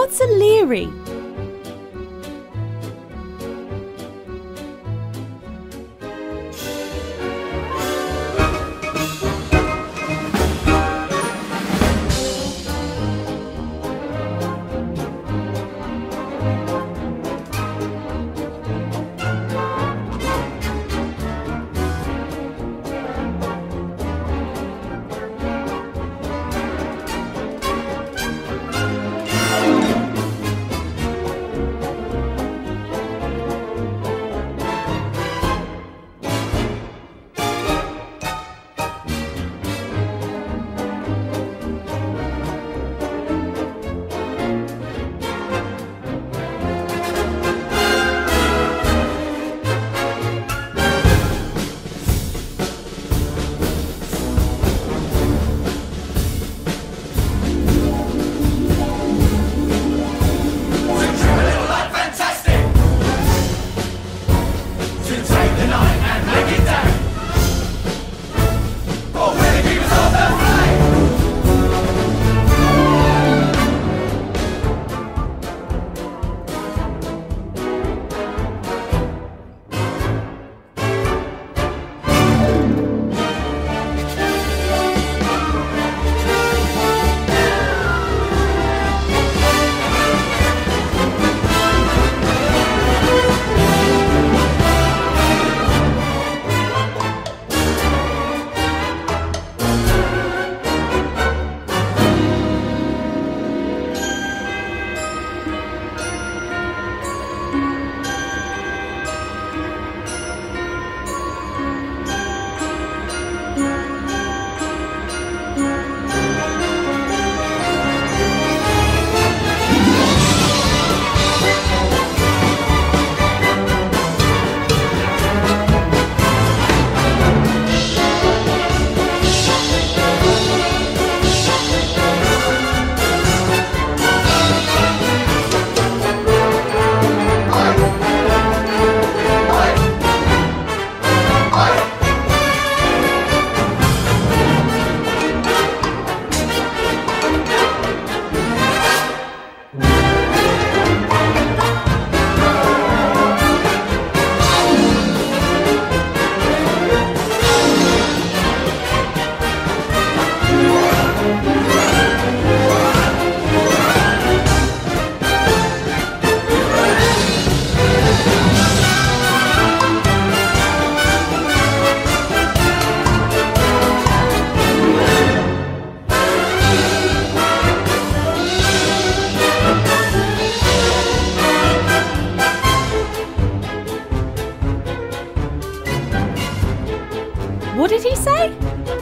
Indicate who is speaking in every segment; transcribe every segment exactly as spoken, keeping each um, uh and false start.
Speaker 1: What's a leerie? What did he say?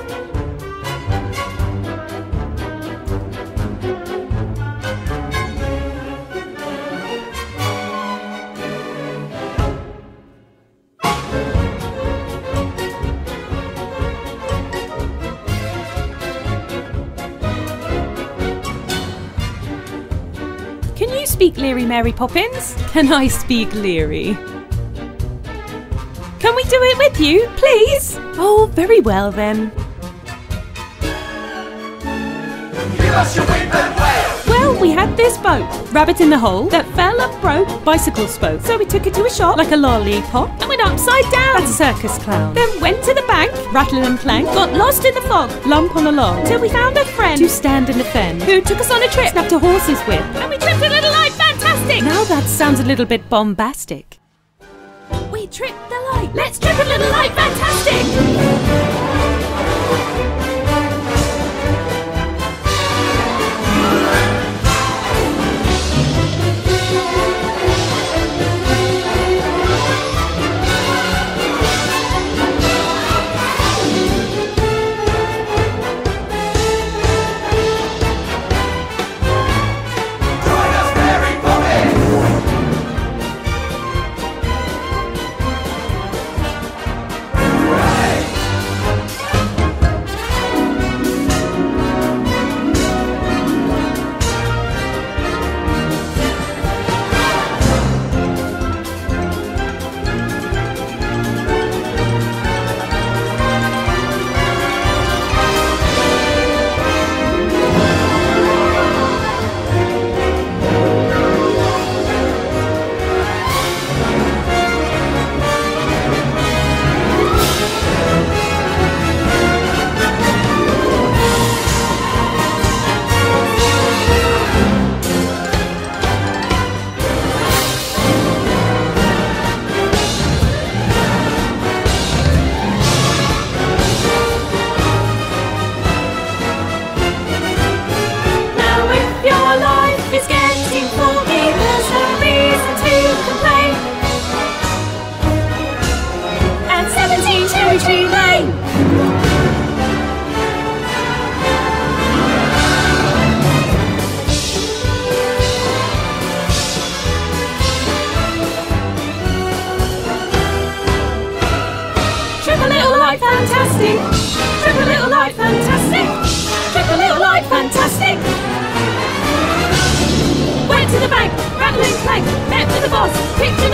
Speaker 1: Can you speak Leerie, Mary Poppins? Can I speak Leerie? Can we do it with you, please? Oh, very well then.
Speaker 2: Give us your whip and wail.
Speaker 1: Well, we had this boat, rabbit in the hole, that fell up broke, bicycle spoke. So we took it to a shop, like a lollipop, and went upside down. That's a circus clown. Then went to the bank, rattle and clank, got lost in the fog, lump on a log, till we found a friend to stand in the fen, who took us on a trip, snapped a horse's whip, and we tripped a Little Light Fantastic. Now that sounds a little bit bombastic. We tripped the light. Let's trip a Little Light Fantastic!
Speaker 2: Join us, Mary Poppins. Hooray!
Speaker 1: fantastic. Triple Little Light Fantastic. Triple Little Light Fantastic. Went to the bank, rattling clank, met with the boss, picked